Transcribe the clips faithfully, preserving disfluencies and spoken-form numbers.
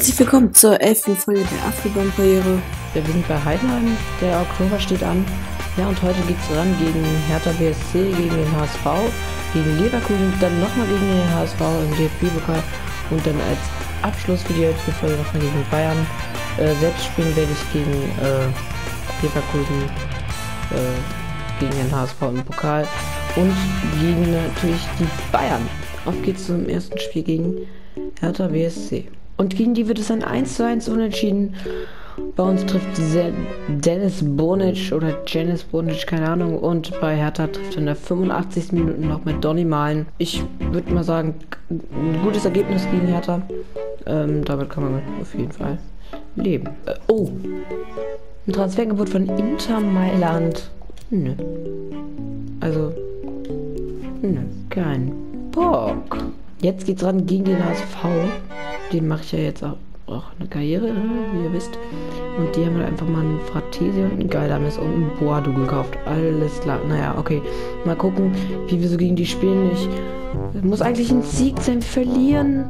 Herzlich willkommen zur elften Folge der Affenbaum-Karriere. Ja, wir sind bei Heidenheim, der Oktober steht an. Ja, und heute geht es ran gegen Hertha B S C, gegen den H S V, gegen Leverkusen, dann nochmal gegen den H S V im D F B-Pokal und dann als Abschluss für die heutige Folge nochmal gegen Bayern. Äh, selbst spielen werde ich gegen äh, Leverkusen, äh, gegen den H S V im Pokal und gegen natürlich die Bayern. Auf geht's zum ersten Spiel gegen Hertha B S C. Und gegen die wird es ein eins zu eins unentschieden. Bei uns trifft Dennis Bonic oder Janis Bonic, keine Ahnung. Und bei Hertha trifft in der fünfundachtzigsten Minute noch mit Donny Malen. Ich würde mal sagen, ein gutes Ergebnis gegen Hertha. Ähm, damit kann man auf jeden Fall leben. Äh, oh, ein Transferangebot von Inter Mailand. Nö. Also, nö, kein Bock. Jetzt geht's ran gegen den H S V. Den mache ich ja jetzt auch, auch eine Karriere, wie ihr wisst. Und die haben halt einfach mal einen Fratesi und einen Geidames und einen Boadu gekauft. Alles klar. Naja, okay. Mal gucken, wie wir so gegen die spielen. Ich muss eigentlich ein Sieg sein. Verlieren.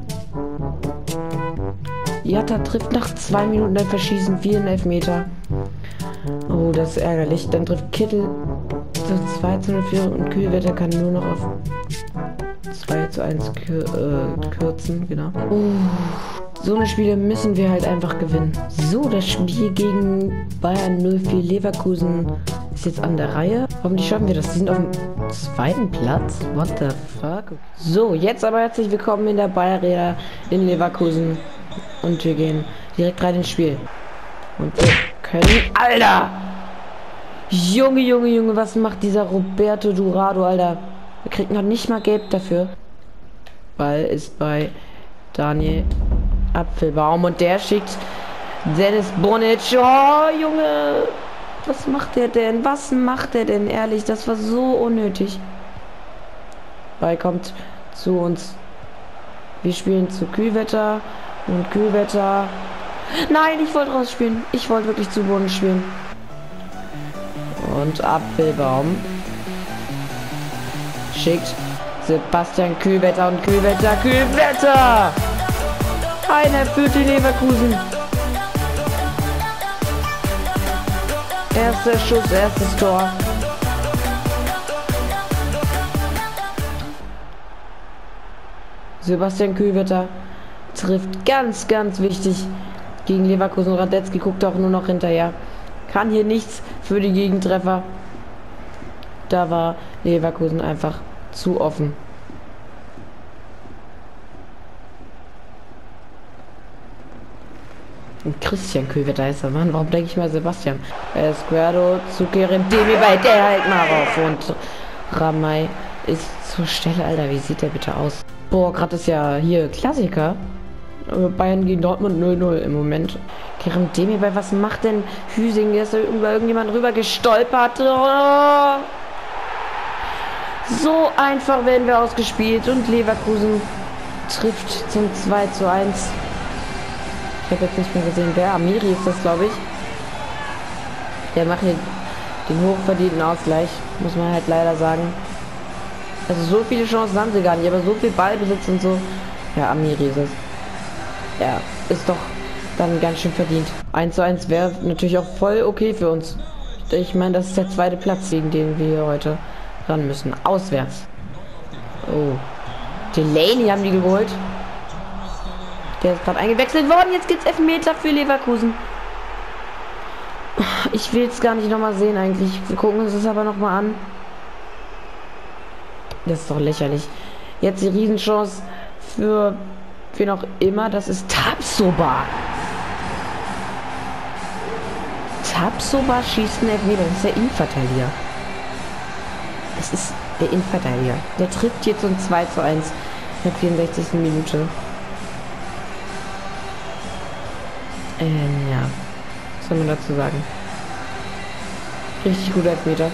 Jatta trifft nach zwei Minuten, dann verschießen wir einen Elfmeter. Oh, das ist ärgerlich. Dann trifft Kittel zu zwei zu null für und Kühlwetter kann nur noch auf zwei zu eins kür äh, kürzen, genau. Uh, so eine Spiele müssen wir halt einfach gewinnen. So, das Spiel gegen Bayern null vier Leverkusen ist jetzt an der Reihe. Hoffentlich schaffen wir das. Die sind auf dem zweiten Platz. What the fuck? So, jetzt aber herzlich willkommen in der Bayer-Arena in Leverkusen. Und wir gehen direkt rein ins Spiel. Und wir können... Alter! Junge, Junge, Junge, was macht dieser Roberto Durado, Alter? Wir kriegen noch nicht mal Gelb dafür. Ball ist bei Daniel Apfelbaum und der schickt Dennis Bonic. Oh, Junge! Was macht der denn? Was macht der denn? Ehrlich, das war so unnötig. Ball kommt zu uns. Wir spielen zu Kühlwetter. Und Kühlwetter... Nein, ich wollte rausspielen. Ich wollte wirklich zu Boden spielen. Und Apfelbaum schickt Sebastian Kühlwetter und Kühlwetter, Kühlwetter! Einer führt die Leverkusen. Erster Schuss, erstes Tor. Sebastian Kühlwetter trifft ganz, ganz wichtig gegen Leverkusen. Radetzky guckt auch nur noch hinterher. Kann hier nichts für die Gegentreffer. Da war Leverkusen einfach zu offen. Und Christian Kühlwetter ist der Mann. Warum denke ich mal Sebastian? Esquerdo zu Kerem Demirbay, der halt mal auf. Und Ramay ist zur Stelle. Alter, wie sieht der bitte aus? Boah, gerade ist ja hier Klassiker. Bayern gegen Dortmund null null im Moment. Kerem Demirbay, was macht denn Hüsing? Der ist über irgendjemand rüber gestolpert. Oh. So einfach werden wir ausgespielt und Leverkusen trifft zum zwei zu eins. Ich habe jetzt nicht mehr gesehen, wer. Amiri ist das, glaube ich. Der macht hier den hochverdienten Ausgleich, muss man halt leider sagen. Also so viele Chancen haben sie gar nicht, aber so viel Ballbesitz und so. Ja, Amiri ist es. Ja, ist doch dann ganz schön verdient. eins zu eins wäre natürlich auch voll okay für uns. Ich meine, das ist der zweite Platz, gegen den wir heute ran müssen. Auswärts. Oh. Delaney haben die geholt. Der ist gerade eingewechselt worden. Jetzt gibt's Elfmeter für Leverkusen. Ich will es gar nicht nochmal sehen eigentlich. Wir gucken uns das aber nochmal an. Das ist doch lächerlich. Jetzt die Riesenchance für wen auch immer. Das ist Tapsoba. Tapsoba schießt einen Elfmeter. Das ist der Innenverteidiger. Das ist der Innenverteidiger. Der trifft jetzt um zwei zu eins in der vierundsechzigsten Minute. Ähm, ja. Was soll man dazu sagen? Richtig guter Elfmeter.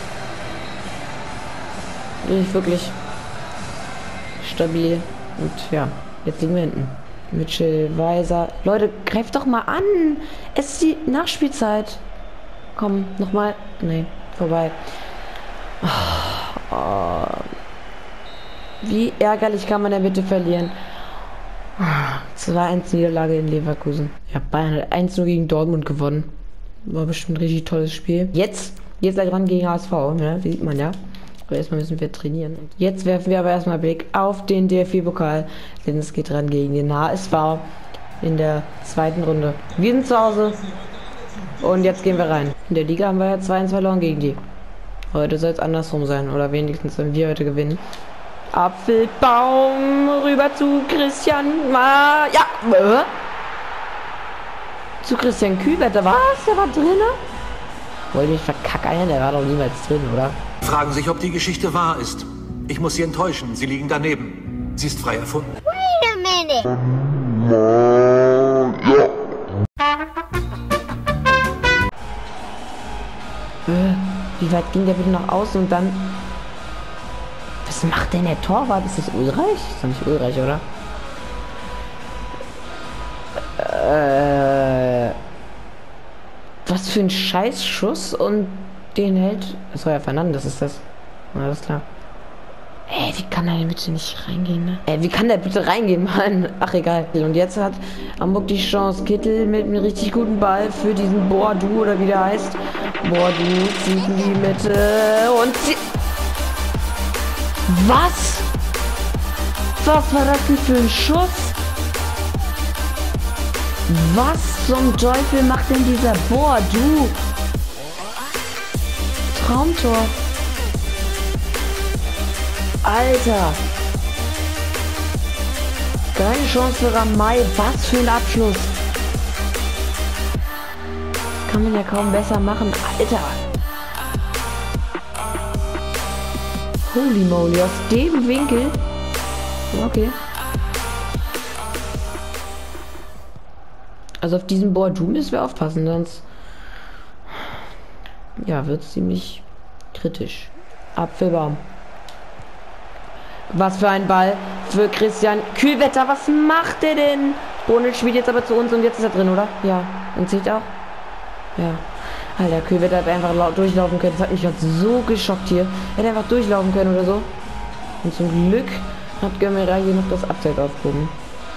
Richtig wirklich stabil. Und ja, jetzt liegen wir hinten. Mitchell, Weiser. Leute, greift doch mal an. Es ist die Nachspielzeit. Komm, nochmal. Nee, vorbei. Oh, oh. Wie ärgerlich kann man denn bitte verlieren? zwei eins Niederlage in Leverkusen. Ja, Bayern hat eins null gegen Dortmund gewonnen. War bestimmt ein richtig tolles Spiel. Jetzt geht's gleich ran gegen H S V, ne? Wie sieht man ja. Aber erstmal müssen wir trainieren. Jetzt werfen wir aber erstmal Blick auf den D F B-Pokal, denn es geht ran gegen den H S V in der zweiten Runde. Wir sind zu Hause und jetzt gehen wir rein. In der Liga haben wir ja zwei eins verloren gegen die. Heute soll es andersrum sein, oder wenigstens wenn wir heute gewinnen. Apfelbaum rüber zu Christian. Ma ja. Äh? Zu Christian Kühlwetter. Was? Der war drin? Wollte mich verkackeiern? Der war doch niemals drin, oder? Fragen sich, ob die Geschichte wahr ist. Ich muss Sie enttäuschen. Sie liegen daneben. Sie ist frei erfunden. Wait a minute. Äh, wie weit ging der bitte nach außen und dann... Was macht denn der Torwart? Ist das Ulreich? Ist doch nicht Ulreich, oder? Äh, was für ein Scheißschuss und den hält... Das war ja Fernandes, ist das? Alles klar. Ey, wie kann der denn bitte nicht reingehen, ne? Ey, wie kann der bitte reingehen, Mann? Ach, egal. Und jetzt hat Hamburg die Chance. Kittel mit einem richtig guten Ball für diesen Boadu, oder wie der heißt. Boadu zieht in die Mitte und zieht... Was? Was war das denn für ein Schuss? Was zum Teufel macht denn dieser Boadu? Traumtor. Alter. Keine Chance für Ramay. Was für ein Abschluss. Kann man ja kaum besser machen. Alter. Holy moly. Aus dem Winkel. Okay. Also auf diesen Boadu müssen wir aufpassen, sonst ja, wird es ziemlich kritisch. Apfelbaum. Was für ein Ball für Christian Kühlwetter. Was macht der denn? Bonel spielt jetzt aber zu uns und jetzt ist er drin, oder? Ja. Und zählt auch? Ja. Alter, Kühlwetter hat einfach durchlaufen können. Das hat mich gerade so geschockt hier. Er hätte einfach durchlaufen können oder so. Und zum Glück hat Gömmerer hier noch das Abseits aufgehoben.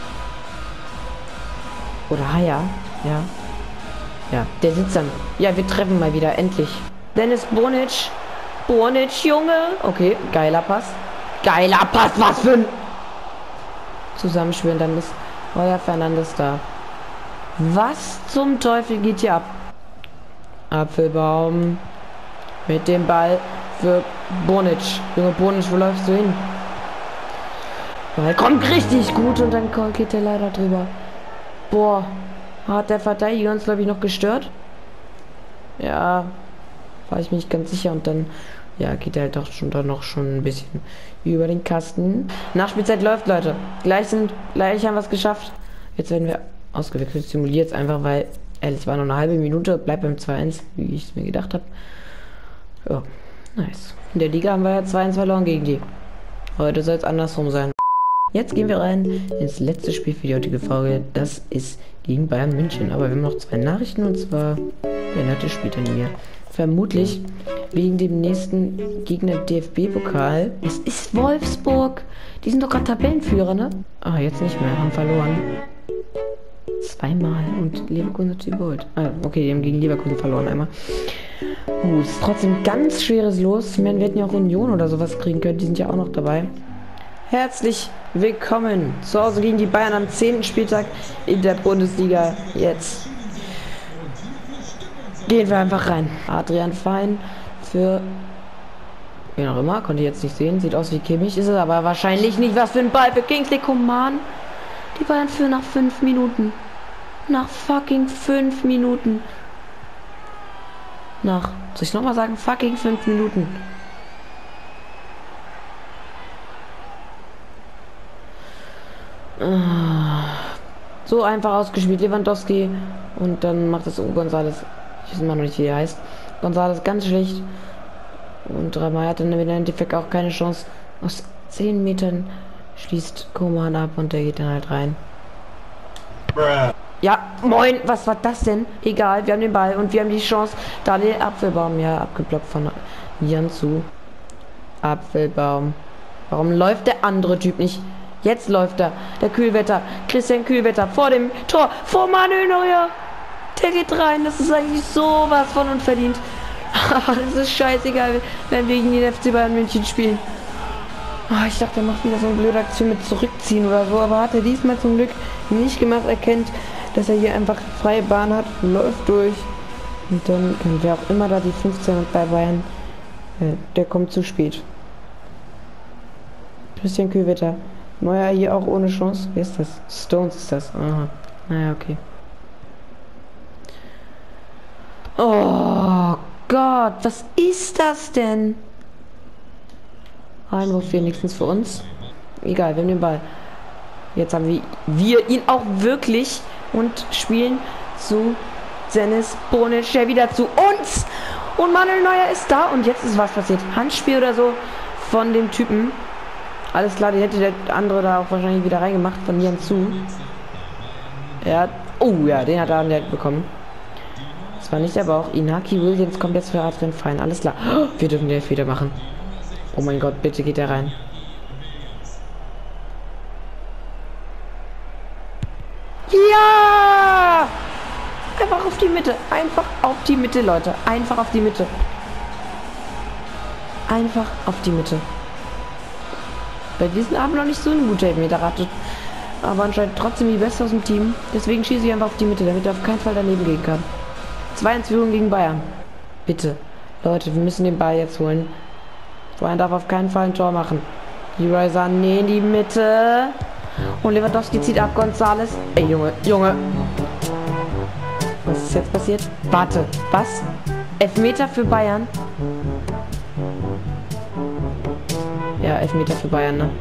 Oder Haya. Ja. Ja, der sitzt dann. Ja, wir treffen mal wieder. Endlich. Dennis Bonic. Bonic, Junge. Okay, geiler Pass. Geiler Pass. Was für ein... Zusammenschwören. Dann ist euer Fernandes da. Was zum Teufel geht hier ab? Apfelbaum. Mit dem Ball für Bonic. Junge Bonic, wo läufst du hin? Ball kommt richtig gut und dann geht der leider drüber. Boah, hat der Verteidiger uns, glaube ich, noch gestört? Ja, war ich mir nicht ganz sicher. Und dann, ja, geht er halt doch schon dann noch schon ein bisschen über den Kasten. Nachspielzeit läuft, Leute. Gleich sind, gleich haben wir es geschafft. Jetzt werden wir ausgewechselt. Simuliert es einfach, weil, ehrlich, es war noch eine halbe Minute. Bleibt beim zwei eins, wie ich es mir gedacht habe. Ja, nice. In der Liga haben wir ja zwei eins verloren gegen die. Heute soll es andersrum sein. Jetzt gehen wir rein ins letzte Spiel für die heutige Folge. Das ist gegen Bayern München. Aber wir haben noch zwei Nachrichten und zwar, der Leute spielt in mir. Vermutlich wegen dem nächsten Gegner D F B-Pokal. Es ist Wolfsburg. Die sind doch gerade Tabellenführer, ne? Ah, jetzt nicht mehr. Haben verloren. Zweimal und Leverkusen hat sie überholt. Ah, okay, die haben gegen Leverkusen verloren einmal. Uh, es ist trotzdem ganz schweres Los. Ich meine, wir hätten ja auch Union oder sowas kriegen können. Die sind ja auch noch dabei. Herzlich willkommen zu Hause gegen die Bayern am zehnten Spieltag in der Bundesliga. Jetzt gehen wir einfach rein. Adrian Fein für wen auch immer, konnte ich jetzt nicht sehen. Sieht aus wie Kimmich, ist es aber wahrscheinlich nicht. Was für ein Ball für Kingsley Coman. Die Bayern führen nach fünf Minuten. Nach fucking fünf Minuten. Nach, soll ich nochmal sagen, fucking fünf Minuten. So einfach ausgespielt, Lewandowski und dann macht das González, ich weiß immer noch nicht, wie er heißt, González ganz schlecht und Ramay hat dann im Endeffekt auch keine Chance. Aus zehn Metern schließt Coman ab und der geht dann halt rein. Bruh. Ja, moin, was war das denn? Egal, wir haben den Ball und wir haben die Chance. Da der Apfelbaum, ja, abgeblockt von Janzu. Apfelbaum. Warum läuft der andere Typ nicht Jetzt läuft er. Der Kühlwetter. Christian Kühlwetter vor dem Tor. Vor Manuel Neuer. Der geht rein. Das ist eigentlich sowas von unverdient. Das ist scheißegal, wenn wir gegen den F C Bayern München spielen. Oh, ich dachte, er macht wieder so eine blöde Aktion mit zurückziehen oder so. Aber hat er diesmal zum Glück nicht gemacht. Er kennt, dass er hier einfach freie Bahn hat. Läuft durch. Und dann, wer auch immer da die fünfzehn hat bei Bayern, äh, der kommt zu spät. Christian Kühlwetter. Neuer hier auch ohne Chance. Wer ist das? Stones ist das. Aha. Naja, okay. Oh Gott, was ist das denn? Einwurf wenigstens für uns. Egal, wir haben den Ball. Jetzt haben wir, wir ihn auch wirklich und spielen zu Dennis Bonic, der wieder zu uns. Und Manuel Neuer ist da und jetzt ist was passiert. Handspiel oder so von dem Typen. Alles klar, die hätte der andere da auch wahrscheinlich wieder reingemacht von Jan zu. Er hat, oh ja, den hat er direkt bekommen. Das war nicht aber auch Inaki Williams kommt jetzt für Adrian Fein. Alles klar. Oh, wir dürfen den Elfmeter machen. Oh mein Gott, bitte geht er rein. Ja! Einfach auf die Mitte. Einfach auf die Mitte, Leute. Einfach auf die Mitte. Einfach auf die Mitte. Weil wir sind aber noch nicht so eine gute Elfmeterrate. Aber anscheinend trotzdem die Beste aus dem Team. Deswegen schieße ich einfach auf die Mitte, damit er auf keinen Fall daneben gehen kann. zwei eins Führung gegen Bayern. Bitte. Leute, wir müssen den Ball jetzt holen. Bayern darf auf keinen Fall ein Tor machen. Leroy Sané in die Mitte. Und Lewandowski zieht ab. González. Ey, Junge, Junge. Was ist jetzt passiert? Warte, was? Elfmeter für Bayern? Ja, Elfmeter für Bayern, ne?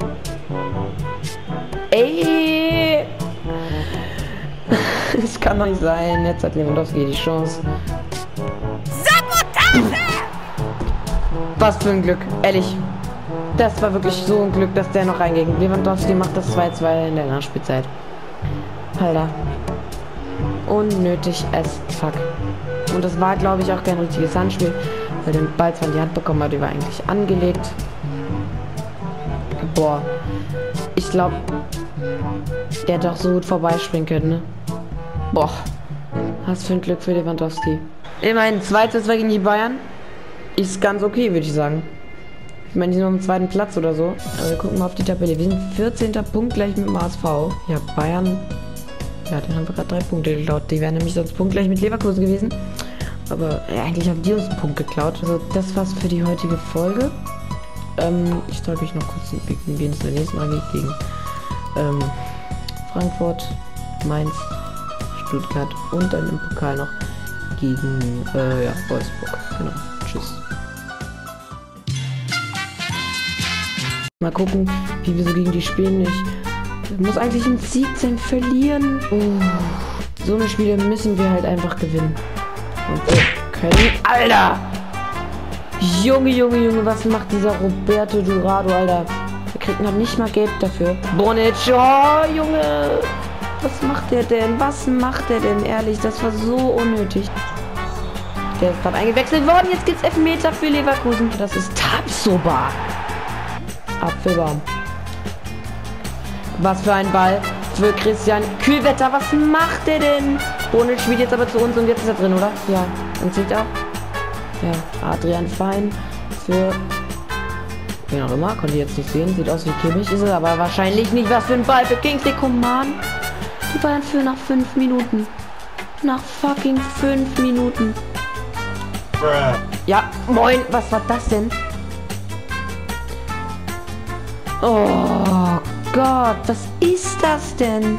Ey! Das kann doch nicht sein. Jetzt hat Lewandowski die Chance. Sabotage! Was für ein Glück, ehrlich. Das war wirklich so ein Glück, dass der noch reinging. Lewandowski macht das zwei zwei in der Nachspielzeit. Alter. Unnötig as fuck. Und das war, glaube ich, auch kein richtiges Handspiel, weil den Ball zwar in die Hand bekommen hat, der war eigentlich angelegt. Boah. Ich glaube, der hätte auch so gut vorbeispringen können, ne? Boah. Was für ein Glück für Lewandowski. Immerhin, zweites war gegen die Bayern. Ist ganz okay, würde ich sagen. Ich meine, die sind noch im zweiten Platz oder so. Aber wir gucken mal auf die Tabelle. Wir sind vierzehnter Punkt gleich mit dem H S V. Ja, Bayern. Ja, den haben wir gerade drei Punkte geklaut. Die wären nämlich sonst punktgleich mit Leverkusen gewesen. Aber ja, eigentlich haben die uns einen Punkt geklaut. Also das war's für die heutige Folge. Ähm, ich zeige euch noch kurz gegen wen es in der nächsten Mal geht. Gegen ähm, Frankfurt, Mainz, Stuttgart und dann im Pokal noch gegen äh, ja, Wolfsburg. Genau. Tschüss. Mal gucken, wie wir so gegen die spielen. Ich muss eigentlich ein siebzehn verlieren. Oh, so eine Spiele müssen wir halt einfach gewinnen. Und wir können... Alter! Junge, Junge, Junge, was macht dieser Roberto Durado, Alter? Wir kriegen halt nicht mal Gelb dafür. Bonic, oh, Junge! Was macht der denn? Was macht der denn? Ehrlich, das war so unnötig. Der ist gerade eingewechselt worden. Jetzt gibt's Elfmeter für Leverkusen. Das ist Tabsoba. Apfelbaum. Was für ein Ball für Christian Kühlwetter. Was macht der denn? Bonic spielt jetzt aber zu uns und jetzt ist er drin, oder? Ja. Und zieht auch. Ja. Adrian Fein für... Wen auch immer. Konnte ich jetzt nicht sehen. Sieht aus wie Kimmich. Ist es aber wahrscheinlich nicht. Was für ein Ball für Kingsley Coman. Die Bayern für nach fünf Minuten. Nach fucking fünf Minuten. Ja, moin. Was war das denn? Oh Gott, was ist das denn?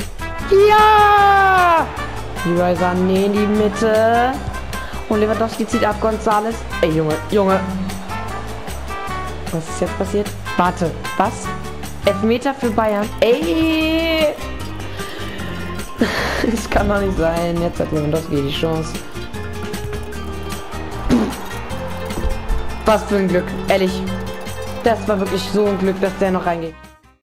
Ja! Leroy Sané in die Mitte. Und Lewandowski zieht ab. González. Ey, Junge, Junge. Was ist jetzt passiert? Warte, was? Elfmeter für Bayern. Ey! Das kann doch nicht sein. Jetzt hat Lewandowski die Chance. Was für ein Glück, ehrlich. Das war wirklich so ein Glück, dass der noch reingeht.